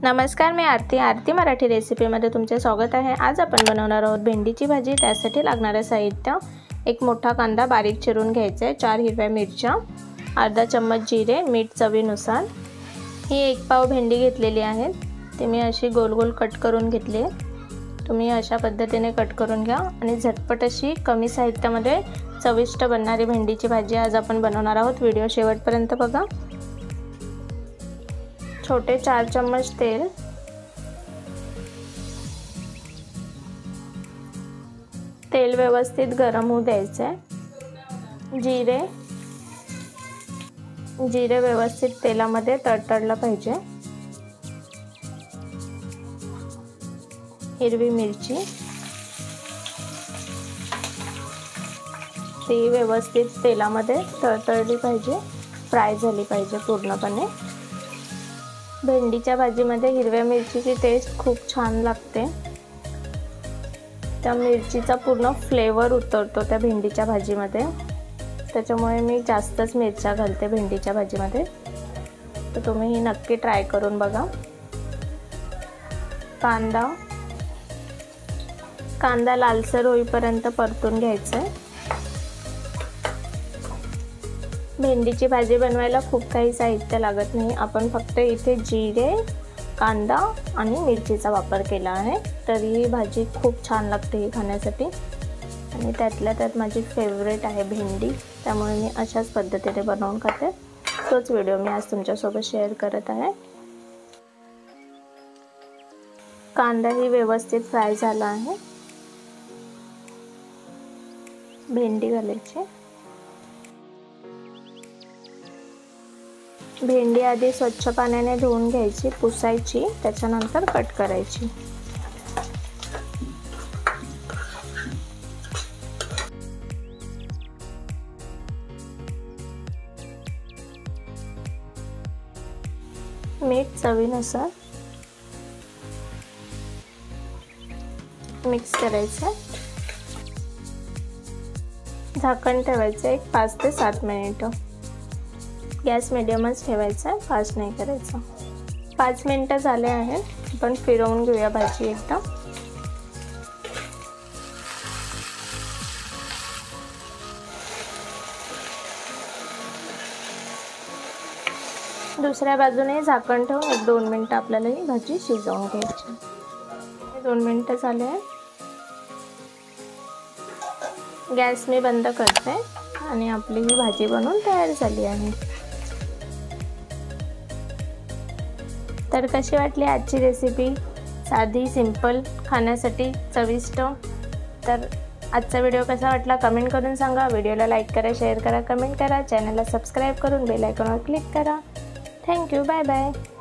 नमस्कार, मी आरती मराठी रेसिपीमध्ये तुमचे स्वागत आहे। आज आपण बनवणार आहोत भेंडीची भाजी। त्यासाठी लागणारे साहित्य: एक मोठा कांदा बारीक चिरून घ्यायचा आहे, 4 हिरव्या मिरच्या, अर्धा चम्मच जिरे, मीठ चवीनुसार। ही 1 पाव भेंडी घेतलेली आहे, ती मी अशी गोल गोल कट करून घेतली आहे। तुम्ही अशा पद्धतीने कट करून घ्या आणि झटपट अशी कमी साहित्यामध्ये चविष्ट बनणारी भेंडीची भाजी आज आपण बनवणार आहोत। व्हिडिओ शेवटपर्यंत बघा। छोटे 4 चम्मच तेल, तेल व्यवस्थित गरम होऊ द्यायचे। जिरे व्यवस्थित तेलामध्ये तडतडलं पाहिजे। हिरवी मिरची ती व्यवस्थित तेलामध्ये तडतडली पाहिजे, फ्राय झाली पाहिजे पूर्णपणे। भेंडीच्या भाजीमध्ये हिरव्या मिरचीची टेस्ट खूप छान लागते। त्या मिरचीचा पूर्ण फ्लेवर उतरतो त्या भेंडीच्या भाजीमध्ये, त्याच्यामुळे मी जास्तच मिरच्या घालते भेंडीच्या भाजीमध्ये। तर तुम्ही ही नक्की ट्राय करून बघा। कांदा लालसर होईपर्यंत परतून घ्यायचा आहे। भेंडीची भाजी बनवायला खूप काही साहित्य लागत नाही, आपण फक्त इथे जिरे, कांदा आणि मिरचीचा वापर केला आहे, तरी ही भाजी खूप छान लागते ही खाण्यासाठी। आणि त्यातल्या त्यात माझी फेवरेट आहे भेंडी, त्यामुळे मी अशाच पद्धतीने बनवून खाते। तोच व्हिडिओ मी आज तुमच्यासोबत शेअर करत आहे। कांदाही व्यवस्थित फ्राय झाला आहे, भेंडी घालायची। भेंडी आधी स्वच्छ पाण्याने धुवून घ्यायची, पुसायची, त्याच्यानंतर कट करायची। मीठ चवीनुसार मिक्स करायचं, झाकण ठेवायचं एक 5 ते 7 मिनिटं। गॅस मीडियमच ठेवायचा, फास्ट नाही करायचा। 5 मिनिटं झाले आहेत, आपण फिरवून घेऊया भाजी एकदा। दुसऱ्या बाजूने झाकण ठेवून 1-2 मिनिटं आपल्याला ही भाजी शिजवून घ्यायची। 2 मिनिटं झाले आहेत, गॅस मी बंद करते आणि आपली ही भाजी बनवून तयार झाली आहे। तर कशी वाटली आजची रेसिपी? साधी, सिंपल, खाण्यासाठी चविष्ट। तर आजचा व्हिडिओ कसा वाटला कमेंट करून सांगा। व्हिडिओला लाईक करा, शेअर करा, कमेंट करा, चॅनलला सबस्क्राईब करून बेल आयकॉनवर क्लिक करा। Thank you, bye bye.